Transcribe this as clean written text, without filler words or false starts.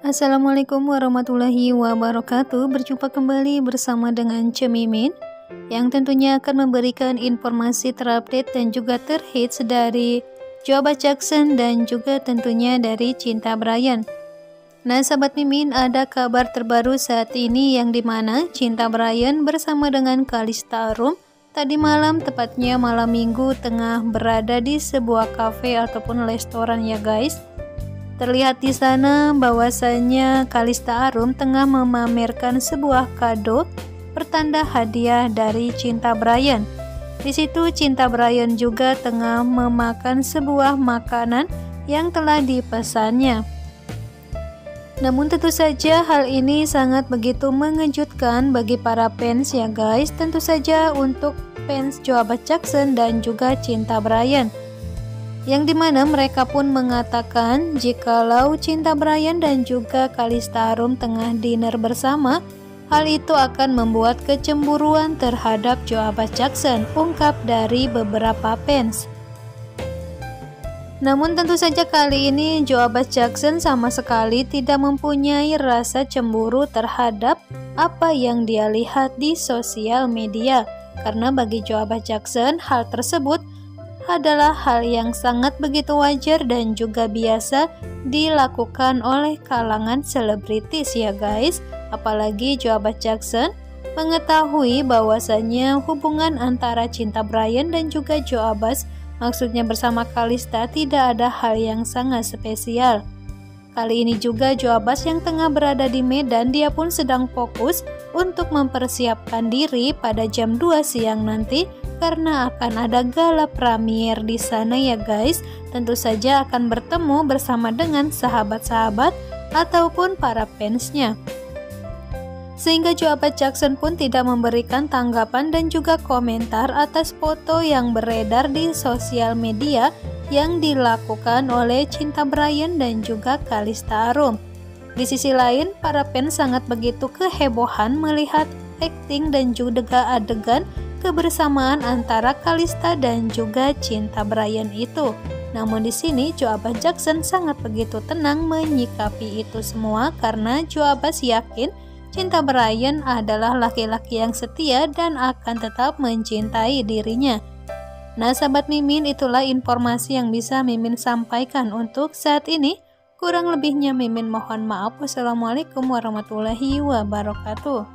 Assalamualaikum warahmatullahi wabarakatuh. Berjumpa kembali bersama dengan Cemimin yang tentunya akan memberikan informasi terupdate dan juga terhits dari Joe Jackson dan juga tentunya dari Cinta Bryan. Nah sahabat Mimin, ada kabar terbaru saat ini yang dimana Cinta Bryan bersama dengan Kalista Arum tadi malam, tepatnya malam minggu, tengah berada di sebuah cafe ataupun restoran ya guys. Terlihat di sana bahwasanya Kalista Arum tengah memamerkan sebuah kado pertanda hadiah dari Cinta Bryan. Di situ Cinta Bryan juga tengah memakan sebuah makanan yang telah dipesannya. Namun tentu saja hal ini sangat begitu mengejutkan bagi para fans ya guys. Tentu saja untuk fans Joe Jackson dan juga Cinta Bryan, yang dimana mereka pun mengatakan jikalau Cinta Bryan dan juga Kalista Arum tengah dinner bersama, hal itu akan membuat kecemburuan terhadap Joe Jackson, ungkap dari beberapa fans. Namun tentu saja kali ini Joe Jackson sama sekali tidak mempunyai rasa cemburu terhadap apa yang dia lihat di sosial media, karena bagi Joe Jackson hal tersebut adalah hal yang sangat begitu wajar dan juga biasa dilakukan oleh kalangan selebritis ya guys. Apalagi Joe Jackson mengetahui bahwasanya hubungan antara Cinta Bryan dan juga Joe Abbas, maksudnya bersama Kalista, tidak ada hal yang sangat spesial. Kali ini juga Joe Abbas yang tengah berada di Medan, dia pun sedang fokus untuk mempersiapkan diri pada jam 2 siang nanti karena akan ada gala premier di sana ya guys. Tentu saja akan bertemu bersama dengan sahabat-sahabat ataupun para fansnya. Sehingga Joe Jackson pun tidak memberikan tanggapan dan juga komentar atas foto yang beredar di sosial media yang dilakukan oleh Cinta Bryan dan juga Kalista Arum. Di sisi lain, para fans sangat begitu kehebohan melihat akting dan juga adegan kebersamaan antara Kalista dan juga Cinta Bryan itu. Namun di sini Joe Jackson sangat begitu tenang menyikapi itu semua karena Joe Abbas yakin Cinta Bryan adalah laki-laki yang setia dan akan tetap mencintai dirinya. Nah sahabat Mimin, itulah informasi yang bisa Mimin sampaikan untuk saat ini. Kurang lebihnya Mimin mohon maaf. Wassalamualaikum warahmatullahi wabarakatuh.